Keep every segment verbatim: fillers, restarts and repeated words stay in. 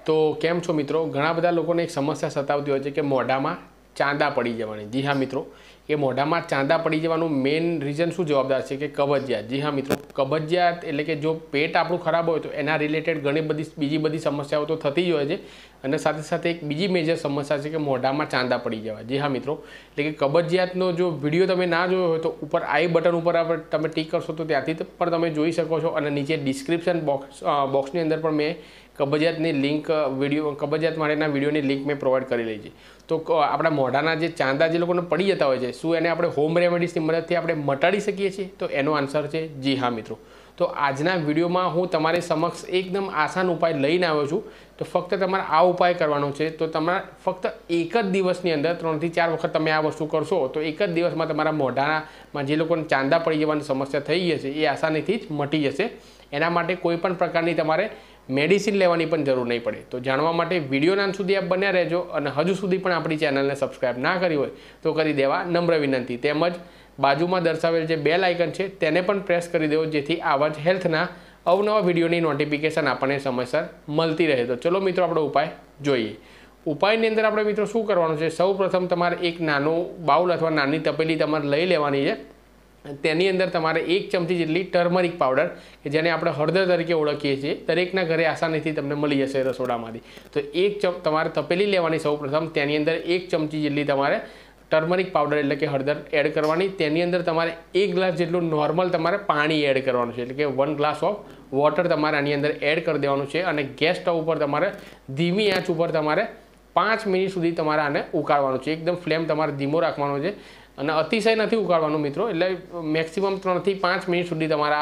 तो केम छो मित्रों, घणा बधा लोकोने एक समस्या सतावती होय छे के मोढामां चांदा पड़ी जवानी। जी हाँ मित्रों, ये मोढामां चांदा पड़ी जवानुं मेन रीजन शुं जवाबदार छे के कबजियात। जी हाँ मित्रों, कबजियात एटले के जो पेट आपणुं खराब होय तो एना रिलेटेड घणी बधी बीजी बधी समस्याओं तो थती ज होय छे अने साथे साथे एक बीजी मेजर समस्या छे के मोढामां चांदा पड़ी जवा। जी हाँ मित्रों, एटले के कबजियातनो जो विडियो तमे ना जोयो होय तो उपर आई बटन उपर आप तमे टिक करशो तो त्यांथी पण तमे जोई शको छो अने नीचे डिस्क्रिप्शन बॉक्स बॉक्सनी अंदर पण मैं कबजियातनी लिंक विडियो कबजियात माटेना विडियोनी लिंक मैं प्रोवाइड करेली छे। तो आपણા મોઢાના જે ચાંદા જે લોકોને પડી જતા હોય છે શું એને આપણે હોમ રેમેડીઝની મદદથી આપણે મટાડી શકીએ છીએ? તો એનો આન્સર છે જી હા મિત્રો। તો આજના વિડીયોમાં હું તમારી સમક્ષ એકદમ આસાન ઉપાય લઈને આવ્યો છું। તો ફક્ત તમારે આ ઉપાય કરવાનો છે। તો તમારે ફક્ત એક જ દિવસની અંદર ત્રણથી ચાર વખત તમે આ વસ્તુ કરશો તો એક જ દિવસમાં તમારા મોઢામાં જે લોકોને ચાંદા પડી જવાની સમસ્યા થઈ જશે એ આસાનીથી જ મટી જશે। એના માટે કોઈ પણ પ્રકારની તમારે मेडिसिन लेवानी पण जरूर नहीं पड़े। तो जाणवा माटे विडियोना अंत सुधी आप बन्या रहेजो अने हजू सुधी पण आपणी चेनलने सब्सक्राइब ना करी होय तो करी देवा नम्र विनंती। तेमज बाजुमां दर्शावेल जे बेल आइकन छे तेने पण प्रेस करी देवो जेथी आवा ज हेल्थना अवनवा विडियोनी नोटिफिकेशन आपणे समयसर मळती रहे। तो चलो मित्रों आपणो उपाय जोईए। उपायनी अंदर आपणे मित्रों शुं करवानुं छे, सौ प्रथम तमारे एक नानो बाउल अथवा नानी तपेली तमारे लई लेवानी छे। तेनी अंदर तमारे एक चमची जेटली टर्मरिक पाउडर के जेने आपणे हळदर तरीके ओळखीए छीए दरेकना घरे आसानीथी तमने मळी जशे रसोडामांथी। तो एक चम तमारे तपेली लेवानी सौ प्रथम तेनी अंदर एक चमची जेटली तमारे टर्मरिक पाउडर एटले के हळदर एड करवानी। तेनी अंदर तमारे एक ग्लास जेटલું नॉर्मल तमारे पाणी एड करवानुं छे एटले के वन ग्लास ऑफ वॉटर तमारे आनी अंदर एड कर देवानुं छे अने गैस स्टव पर तमारे धीमी आंच पर तमारे पांच मिनिट सुधी तमारे आने उकाळवानुं छे। एकदम फ्लेम तमारे धीमो राखवानो छे અને અતિશય નથી ઉકાળવાનું મિત્રો, એટલે મેક્સિમમ ત્રણથી પાંચ મિનિટ સુધી તમારા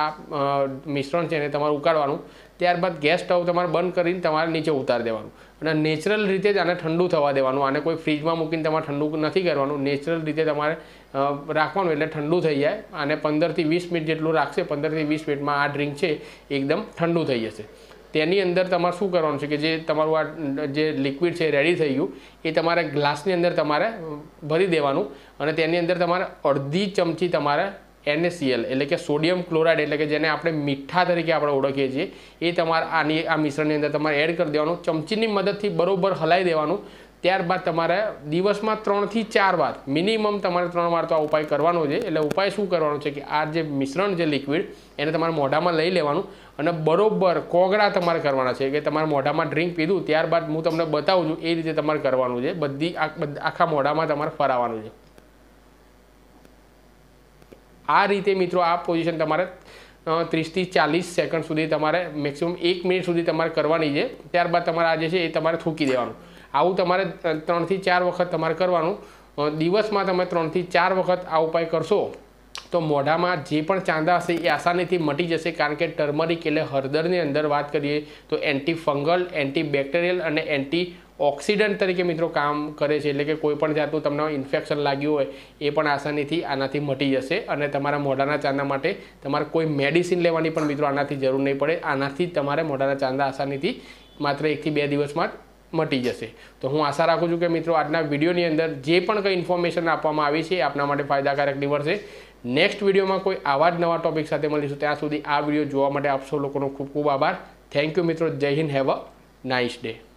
મિશ્રણ છે એને તમારે ઉકાળવાનું। ત્યારબાદ ગેસ સ્ટવ તમારે બંધ કરીને તમારે નીચે ઉતારી દેવાનું અને નેચરલ રીતે જ આને ઠંડુ થવા દેવાનું। આને કોઈ ફ્રીજમાં મૂકીને તમારે ઠંડુ નથી કરવાનું, નેચરલ રીતે તમારે રાખવાનું એટલે ઠંડુ થઈ જાય। આને પંદરથી વીસ મિનિટ જેટલું રાખશે, પંદરથી વીસ મિનિટમાં આ ડ્રિંક છે એકદમ ઠંડુ થઈ જશે। तेनी अंदर तमारे शुं करवानुं छे के जे तमारुं आ जे लिक्विड छे रेडी थई गयुं ए तमारे ग्लासनी अंदर तमारे भरी देवानुं अने तेनी अंदर तमारे अर्धी चमची तमारे एन ए सी एल एटले के सोडियम क्लोराइड एटले के जेने आपणे मीठा तरीके आपणे ओळखीए छीए ए तमारे आनी आ मिश्रणनी अंदर तमारे एड कर देवानुं। चमचीनी मददथी बरोबर हलाई देवानुं। त्यारबाद तमारे दिवसमां त्रण थी चार वार मिनिमम तमारे त्रण वार तो आ उपाय करवानो छे। एटले उपाय शुं करवानो छे के आ जे मिश्रण जे लिक्विड एने तमारे मोढामां लई लेवानुं अने बरोबर कोगळा तमारे करवाना छे के तमारे मोढामां ड्रिंक पीधुं त्यारबाद हूँ तमने बतावुं छुं ए रीते तमारे करवानुं छे। बधी आखा मोढामां तमारे फरावानुं छे। आ रीते मित्रों आ पोजीशन तमारे तीस थी चालीस सेकंड सुधी तमारे मैक्सिमम एक मिनिट सुधी तमारे करवानी छे। त्यारबाद तमारे आ जे छे ए तमारे थूकी देवानुं। आવું તમારે ત્રણથી ચાર વખત તમારે કરવાનું। દિવસમાં તમે ત્રણથી ચાર વખત આ ઉપાય કરશો તો મોઢામાં જે પણ ચાંદા હશે એ આસાનીથી મટી જશે। કારણ કે ટર્મરિક એટલે હળદરની અંદર વાત કરીએ તો એન્ટી ફંગલ, એન્ટી બેક્ટેરિયલ અને એન્ટી ઓક્સિડન્ટ તરીકે મિત્રો કામ કરે છે। એટલે કે કોઈ પણ જાતનું તમને ઇન્ફેક્શન લાગ્યું હોય એ પણ આસાનીથી આનાથી મટી જશે અને તમારા મોઢાના ચાંદા માટે તમારે કોઈ મેડિસિન લેવાની પણ મિત્રો આનાથી જરૂર નહીં પડે। આનાથી તમારે મોઢાના ચાંદા આસાનીથી માત્ર એકથી બે દિવસમાં मटी जशे। तो हूँ आशा राखुं छुं कि मित्रों आजना विडियोनी अंदर जे पण कंई इन्फॉर्मेशन आपवामां आवी छे आपना माटे फायदाकारक निवडशे। नेक्स्ट विडियो में कोई आवा ज नवा टॉपिक साथे मळीशुं। त्यां सुधी आ विडियो जोवा माटे आप सौ लोकोनो खूब खूब आभार। थैंक यू मित्रों। Jai Hind. Have a nice day.